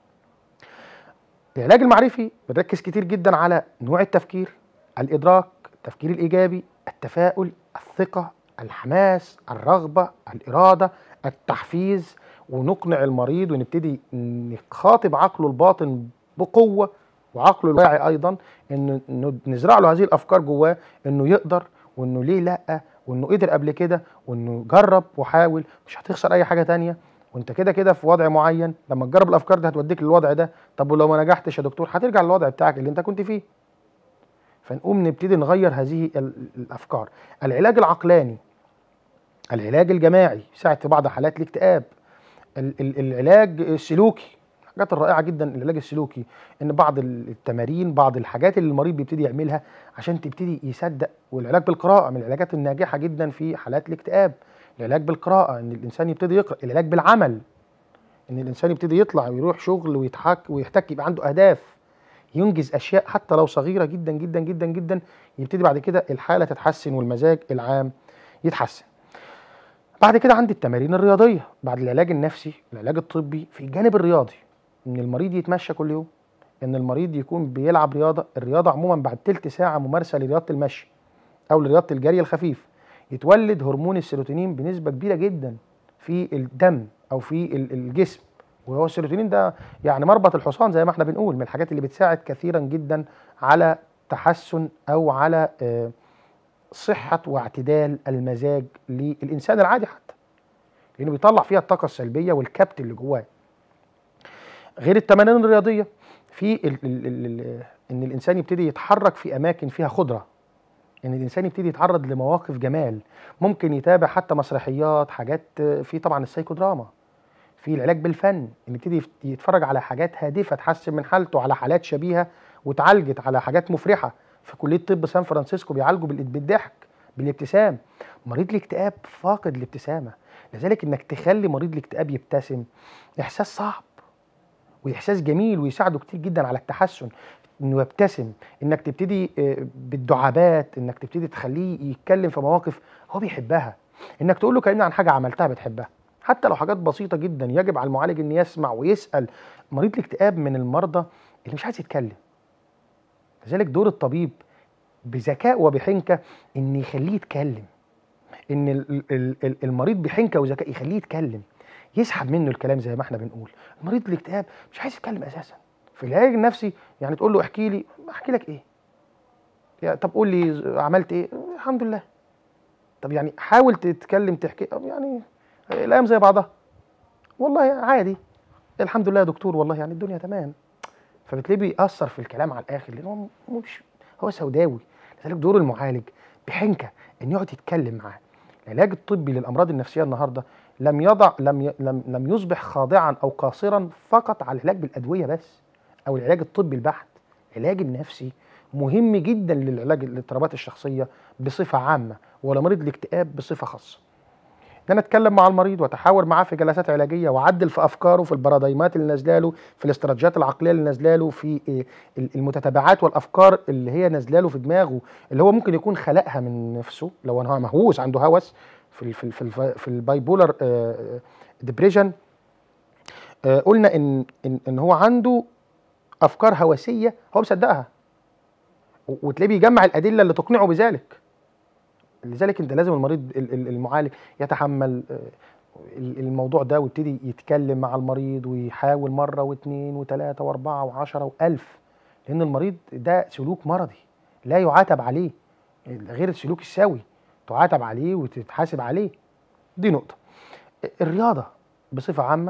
العلاج المعرفي بنركز كتير جدا على نوع التفكير، الادراك، التفكير الايجابي، التفاؤل، الثقه، الحماس، الرغبه، الاراده، التحفيز، ونقنع المريض ونبتدي نخاطب عقله الباطن بقوه وعقله الواعي ايضا، انه نزرع له هذه الافكار جواه، انه يقدر، وانه ليه لا، وانه قدر قبل كده، وانه جرب وحاول، مش هتخسر اي حاجه تانيه، وانت كده كده في وضع معين، لما تجرب الافكار دي هتوديك للوضع ده. طب ولو ما نجحتش يا دكتور هترجع للوضع بتاعك اللي انت كنت فيه. فنقوم نبتدي نغير هذه الافكار. العلاج العقلاني، العلاج الجماعي يساعد في بعض حالات الاكتئاب. العلاج السلوكي، الحاجات الرائعه جدا العلاج السلوكي، ان بعض التمارين، بعض الحاجات اللي المريض بيبتدي يعملها عشان تبتدي يصدق. والعلاج بالقراءه من العلاجات الناجحه جدا في حالات الاكتئاب. العلاج بالقراءه ان الانسان يبتدي يقرا. العلاج بالعمل ان الانسان يبتدي يطلع ويروح شغل ويحتك، يبقى عنده اهداف، ينجز اشياء حتى لو صغيره جدا جدا جدا جدا، يبتدي بعد كده الحاله تتحسن والمزاج العام يتحسن. بعد كده عندي التمارين الرياضيه بعد العلاج النفسي، العلاج الطبي في الجانب الرياضي، ان المريض يتمشى كل يوم، ان المريض يكون بيلعب رياضه. الرياضه عموما بعد تلت ساعه ممارسه لرياضه المشي او لرياضه الجري الخفيف يتولد هرمون السيروتونين بنسبه كبيره جدا في الدم او في الجسم. وهو السيروتونين ده يعني مربط الحصان زي ما احنا بنقول، من الحاجات اللي بتساعد كثيرا جدا على تحسن او على صحه واعتدال المزاج للانسان العادي، حتى لانه بيطلع فيها الطاقه السلبيه والكبت اللي جواه. غير التمارين الرياضيه في ان الانسان يبتدي يتحرك في اماكن فيها خضره، ان الانسان يبتدي يتعرض لمواقف جمال، ممكن يتابع حتى مسرحيات، حاجات في طبعا السايكودراما، في العلاج بالفن ان يبتدي يتفرج على حاجات هادفه تحسن من حالته، على حالات شبيهه واتعالجت، على حاجات مفرحه. في كليه طب سان فرانسيسكو بيعالجوا بالضحك، بالابتسام. مريض الاكتئاب فاقد الابتسامه، لذلك انك تخلي مريض الاكتئاب يبتسم احساس صعب واحساس جميل ويساعده كتير جدا على التحسن. انه يبتسم، انك تبتدي بالدعابات، انك تبتدي تخليه يتكلم في مواقف هو بيحبها، انك تقول له كلمني عن حاجه عملتها بتحبها، حتى لو حاجات بسيطه جدا. يجب على المعالج ان يسمع ويسال. مريض الاكتئاب من المرضى اللي مش عايز يتكلم، لذلك دور الطبيب بذكاء وبحنكه ان يخليه يتكلم، ان المريض بحنكه وذكاء يخليه يتكلم، يسحب منه الكلام زي ما احنا بنقول. مريض الاكتئاب مش عايز يتكلم اساسا. في العلاج النفسي يعني تقول له احكي لي، احكي لك ايه؟ يعني طب قول لي عملت ايه؟ الحمد لله. طب يعني حاول تتكلم تحكي، يعني الايام زي بعضها، والله عادي الحمد لله يا دكتور، والله يعني الدنيا تمام. فبتلاقيه بيأثر في الكلام على الاخر لان هو مش هو سوداوي. لذلك دور المعالج بحنكه ان يقعد يتكلم معاه. العلاج الطبي للامراض النفسيه النهارده لم يصبح خاضعا او قاصرا فقط على العلاج بالادويه بس او العلاج الطبي البحت. العلاج النفسي مهم جدا للعلاج الاضطرابات الشخصيه بصفه عامه ولمريض الاكتئاب بصفه خاصه. ان انا اتكلم مع المريض واتحاور معاه في جلسات علاجيه واعدل في افكاره، في البارادايمات اللي نازله له، في الاستراتيجيات العقليه اللي نازله له، في المتتبعات والافكار اللي هي نازله له في دماغه، اللي هو ممكن يكون خلقها من نفسه لو هو مهووس عنده هوس في البايبولار ديبريشن. قلنا ان هو عنده افكار هوسيه هو مصدقها، وتلاقيه بيجمع الادله اللي تقنعه بذلك. لذلك انت لازم المريض المعالج يتحمل الموضوع ده ويبتدي يتكلم مع المريض ويحاول مره واثنين وثلاثه واربعه وعشره والف، لان المريض ده سلوك مرضي لا يعاتب عليه، غير السلوك السوي تعاتب عليه وتتحاسب عليه. دي نقطه. الرياضه بصفه عامه،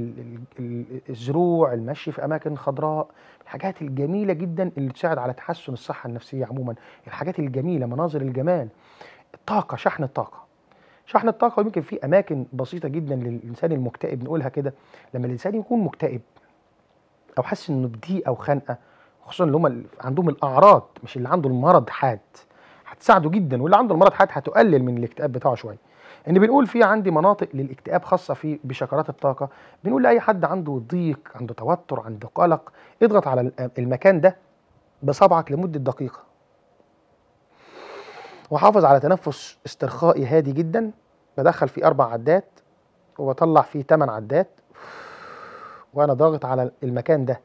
الزروع، المشي في اماكن خضراء، الحاجات الجميله جدا اللي تساعد على تحسن الصحه النفسيه عموما، الحاجات الجميله، مناظر الجمال، الطاقه، شحن الطاقه. شحن الطاقه يمكن في اماكن بسيطه جدا للانسان المكتئب، نقولها كده، لما الانسان يكون مكتئب او حاسس انه بضيق او خنقه، خصوصا اللي هم عندهم الاعراض مش اللي عنده المرض حاد، هتساعده جدا، واللي عنده المرض حاد هتقلل من الاكتئاب بتاعه شويه. ان بنقول في عندي مناطق للاكتئاب خاصه في بشكرات الطاقه، بنقول لاي حد عنده ضيق، عنده توتر، عنده قلق، اضغط على المكان ده بصبعك لمده دقيقه. واحافظ على تنفس استرخائي هادي جدا، بدخل فيه 4 عدات وبطلع فيه 8 عدات وانا ضاغط على المكان ده،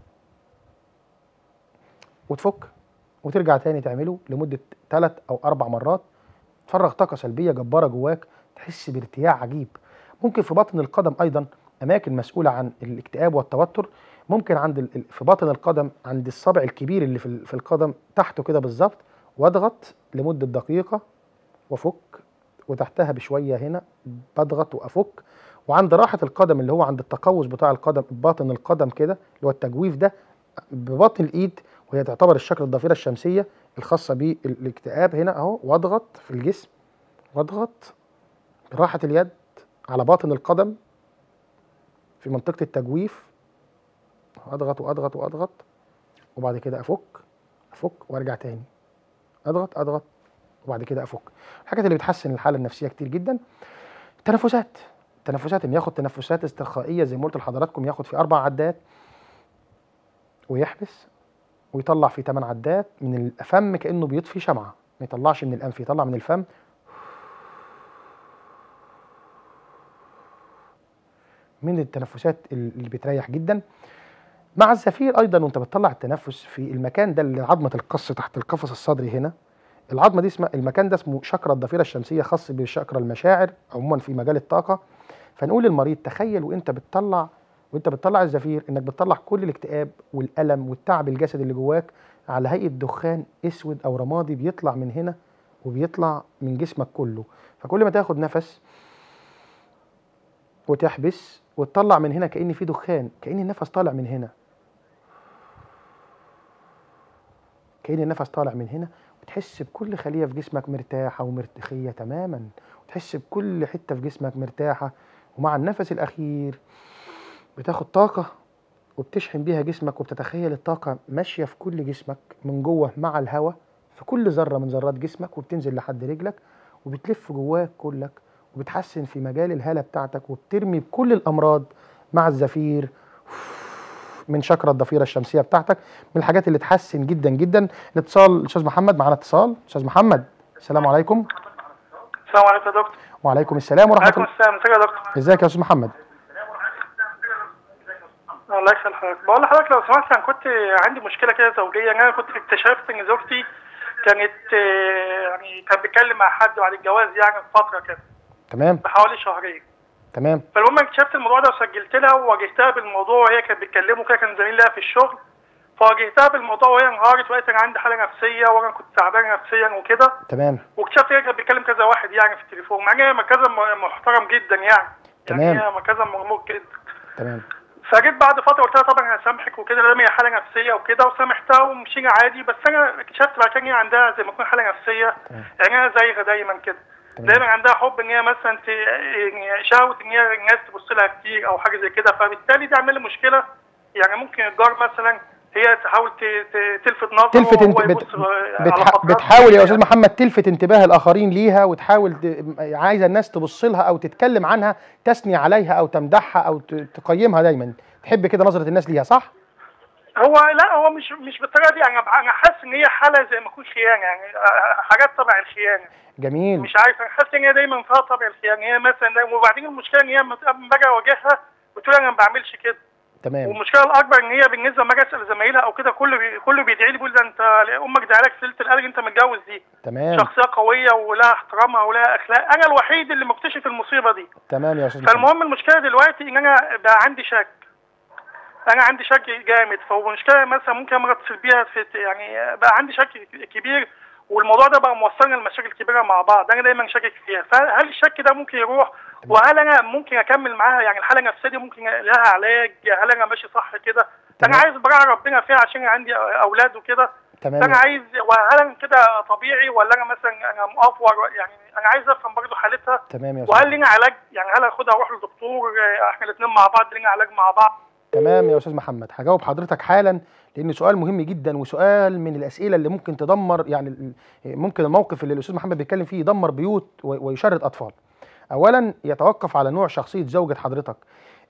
وتفك وترجع تاني تعمله لمدة 3 أو 4 مرات. تفرغ طاقة سلبية جبارة جواك، تحس بارتياح عجيب. ممكن في بطن القدم أيضا أماكن مسؤولة عن الاكتئاب والتوتر، ممكن عند في بطن القدم عند الصابع الكبير اللي في القدم تحته كده بالظبط، واضغط لمدة دقيقة وافك، وتحتها بشوية هنا بضغط وافك. وعند راحة القدم اللي هو عند التقوس بتاع القدم، باطن القدم كده اللي هو التجويف ده ببطن الايد، وهي تعتبر الشكل الضفيرة الشمسية الخاصة بالاكتئاب هنا اهو، واضغط في الجسم، واضغط براحة اليد على باطن القدم في منطقة التجويف، اضغط واضغط واضغط، وبعد كده افك وارجع تاني، اضغط وبعد كده افك. الحاجات اللي بتحسن الحالة النفسية كتير جدا. التنفسات ان ياخد تنفسات استرخائية زي ما قلت لحضراتكم، ياخد في 4 عدات ويحبس ويطلع في 8 عدات من الفم كأنه بيطفي شمعة، ما يطلعش من الأنف، يطلع من الفم. من التنفسات اللي بتريح جدا. مع الزفير أيضا وأنت بتطلع التنفس في المكان ده اللي عظمة القص تحت القفص الصدري هنا، العظمة دي اسمها، المكان ده اسمه شاكرا الضفيرة الشمسية، خاص بشاكرا المشاعر عموما في مجال الطاقة. فنقول للمريض تخيل وأنت بتطلع الزفير انك بتطلع كل الاكتئاب والألم والتعب الجسدي اللي جواك على هيئة دخان اسود او رمادي بيطلع من هنا وبيطلع من جسمك كله. فكل ما تاخد نفس وتحبس وتطلع من هنا كأن في دخان، كأن النفس طالع من هنا، كأن النفس طالع من هنا، وتحس بكل خلية في جسمك مرتاحة ومرتخية تماما، وتحس بكل حتة في جسمك مرتاحة. ومع النفس الأخير بتاخد طاقة وبتشحن بيها جسمك، وبتتخيل الطاقة ماشية في كل جسمك من جوه مع الهواء في كل ذرة من ذرات جسمك، وبتنزل لحد رجلك وبتلف جواك كلك، وبتحسن في مجال الهالة بتاعتك، وبترمي بكل الأمراض مع الزفير من شاكرا الضفيرة الشمسية بتاعتك. من الحاجات اللي تحسن جدا جدا. الاتصال أستاذ محمد، معنا اتصال. أستاذ محمد السلام عليكم. السلام عليكم يا دكتور. وعليكم السلام ورحمة الله. وعليكم السلام. ازيك يا دكتور؟ ازيك يا أستاذ محمد؟ الله يخلي حضرتك. بقول لحضرتك لو سمحت، انا كنت عندي مشكله كده زوجيه. انا كنت اكتشفت ان زوجتي كانت كان بتتكلم مع حد بعد الجواز في فتره كده. تمام. بحوالي شهرين. تمام. فالمهم اكتشفت الموضوع ده وسجلت لها وواجهتها بالموضوع، وهي كانت بتكلمه كده، كان زميل لها في الشغل، فواجهتها بالموضوع وهي انهارت وقالت انا عندي حاله نفسيه وانا كنت تعبانه نفسيا وكده. تمام. واكتشفت هي كانت بتكلم كذا واحد في التليفون، مع ان هي مركزها محترم جدا تمام. هي مركزها مرموق جدا. تمام. فجيت بعد فتره قلت لها طبعا انا هسامحك وكده، لان هي حاله نفسيه وكده، وسامحتها ومشينا عادي. بس انا اكتشفت بعد كده ان هي عندها زي ما تكون حاله نفسيه. هي زيها دايما كده، دايما عندها حب ان هي مثلا شهوه ان هي الناس تبص لها كتير او حاجه زي كده. فبالتالي ده عمل لي مشكله. ممكن الجار مثلا هي تحاول تلفت نظره، بتحاول يا استاذ محمد تلفت انتباه الاخرين ليها، وتحاول عايزه الناس تبص لها او تتكلم عنها، تثني عليها او تمدحها او تقيمها، دايما تحب كده نظره الناس ليها، صح؟ هو مش بالطريقه دي. انا حاسس ان هي حاله زي ما تكون خيانه، حاجات تبع الخيانه. جميل. مش عارف، انا حاسس ان هي دايما فيها طبع الخيانه. هي مثلا، وبعدين المشكله ان هي لما باجي اواجهها بتقول انا ما بعملش كده. تمام. والمشكله الاكبر ان هي بالنسبه لما اجي اسال زمايلها او كده، كله بيدعي لي، بيقول ده انت امك دعالك في ليله القدر، انت متجوز دي. تمام. شخصيه قويه ولها احترامها ولها اخلاق. انا الوحيد اللي مكتشف المصيبه دي. تمام يا استاذ. فالمهم المشكله دلوقتي ان انا بقى عندي شك. انا عندي شك جامد. فالمشكله مثلا ممكن امر اتصل بيها بقى عندي شك كبير، والموضوع ده بقى موصلنا لمشاكل كبيره مع بعض. انا دايما شاكك فيها. فهل الشك ده ممكن يروح؟ وهل انا ممكن اكمل معاها؟ الحاله النفسيه دي ممكن لها علاج؟ هل انا ماشي صح كده؟ انا عايز براءه ربنا فيها عشان عندي اولاد وكده. تمام. فانا عايز، وهل انا كده طبيعي ولا انا مثلا انا مأفور؟ انا عايز افهم برضه حالتها. تمام يا وهل لنا علاج؟ هل اخدها اروح للدكتور؟ احنا الاثنين مع بعض لنا علاج مع بعض؟ تمام يا استاذ محمد، هجاوب حضرتك حالا، لان سؤال مهم جدا، وسؤال من الاسئله اللي ممكن تدمر، ممكن الموقف اللي الاستاذ محمد بيتكلم فيه يدمر بيوت ويشرد اطفال. اولا يتوقف على نوع شخصيه زوجة حضرتك.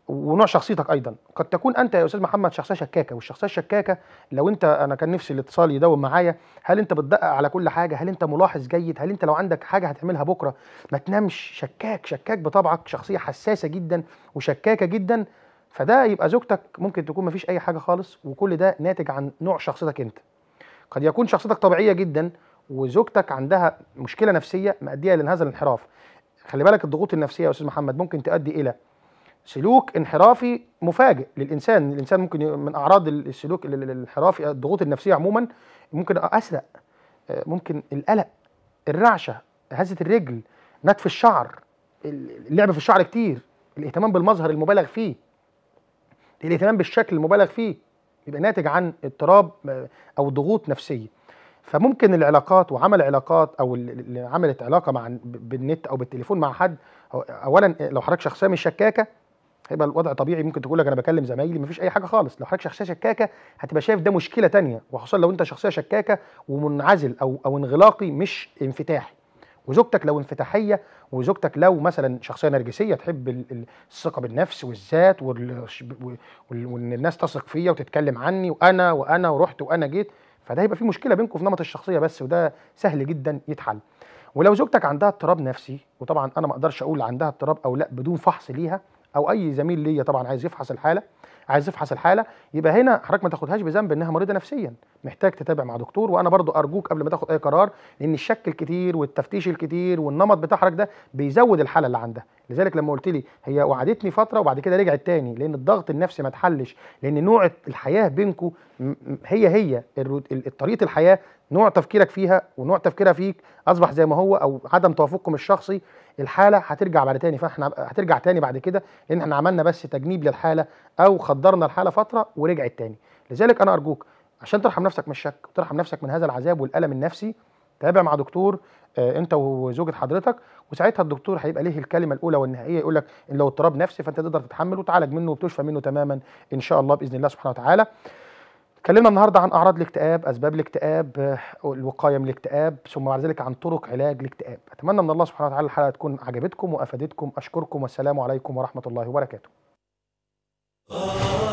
ونوع شخصيتك ايضا. قد تكون انت يا استاذ محمد شخصيه شكاكه، والشخصيه الشكاكه لو انت، انا كان نفسي الاتصال يداوم معايا، هل انت بتدقق على كل حاجه؟ هل انت ملاحظ جيد؟ هل انت لو عندك حاجه هتعملها بكره ما تنامش؟ شكاك بطبعك، شخصيه حساسه جدا وشكاكه جدا. فده يبقى زوجتك ممكن تكون ما فيش اي حاجه خالص، وكل ده ناتج عن نوع شخصيتك انت. قد يكون شخصيتك طبيعيه جدا وزوجتك عندها مشكله نفسيه مؤديه لهذا الانحراف. خلي بالك الضغوط النفسيه يا استاذ محمد ممكن تؤدي الى سلوك انحرافي مفاجئ للانسان. الانسان ممكن من اعراض السلوك الانحرافي الضغوط النفسيه عموما ممكن اسرع، ممكن القلق، الرعشه، هزه الرجل، نتف الشعر، اللعب في الشعر كتير، الاهتمام بالمظهر المبالغ فيه، الاهتمام بالشكل المبالغ فيه، يبقى ناتج عن اضطراب او ضغوط نفسيه. فممكن العلاقات وعمل علاقات او اللي عملت علاقه مع بالنت او بالتليفون مع حد، اولا لو حضرتك شخصيه مش شكاكه هيبقى الوضع طبيعي، ممكن تقول لك انا بكلم زمايلي مفيش اي حاجه خالص. لو حضرتك شخصيه شكاكه هتبقى شايف ده مشكله تانية، وخصوصا لو انت شخصيه شكاكه ومنعزل او انغلاقي مش انفتاحي. وزوجتك لو انفتاحيه، وزوجتك لو مثلا شخصيه نرجسيه تحب الثقه بالنفس والذات وان الناس تثق فيا وتتكلم عني وانا ورحت وانا جيت، فده هيبقى في مشكله بينكم في نمط الشخصيه بس، وده سهل جدا يتحل. ولو زوجتك عندها اضطراب نفسي، وطبعا انا ما اقدرش اقول عندها اضطراب او لا بدون فحص ليها، او اي زميل ليا طبعا عايز يفحص الحاله، يبقى هنا حضرتك ما تاخدهاش بذنب انها مريضه نفسيا، محتاج تتابع مع دكتور. وانا برضو ارجوك قبل ما تاخد اي قرار، لان الشك الكتير والتفتيش الكتير والنمط بتاع حضرتك ده بيزود الحاله اللي عندها. لذلك لما قلت لي هي وعدتني فتره وبعد كده رجعت تاني، لان الضغط النفسي ما اتحلش، لان نوع الحياه بينكم هي طريقه الحياه، نوع تفكيرك فيها ونوع تفكيرها فيك اصبح زي ما هو، او عدم توافقكم الشخصي، الحاله هترجع بعد تاني. فاحنا هترجع تاني بعد كده، لان احنا عملنا بس تجنيب للحاله او خدرنا الحاله فتره ورجعت تاني. لذلك انا ارجوك عشان ترحم نفسك من الشك وترحم نفسك من هذا العذاب والالم النفسي، تابع مع دكتور انت وزوجة حضرتك، وساعتها الدكتور هيبقى ليه الكلمه الاولى والنهائيه، يقول لك ان لو اضطراب نفسي فانت تقدر تتحمل وتعالج منه وبتشفى منه تماما ان شاء الله باذن الله سبحانه وتعالى. اتكلمنا النهارده عن اعراض الاكتئاب، اسباب الاكتئاب، الوقايه من الاكتئاب، ثم بعد ذلك عن طرق علاج الاكتئاب. اتمنى من الله سبحانه وتعالى الحلقه تكون عجبتكم وافادتكم. اشكركم والسلام عليكم ورحمه الله وبركاته.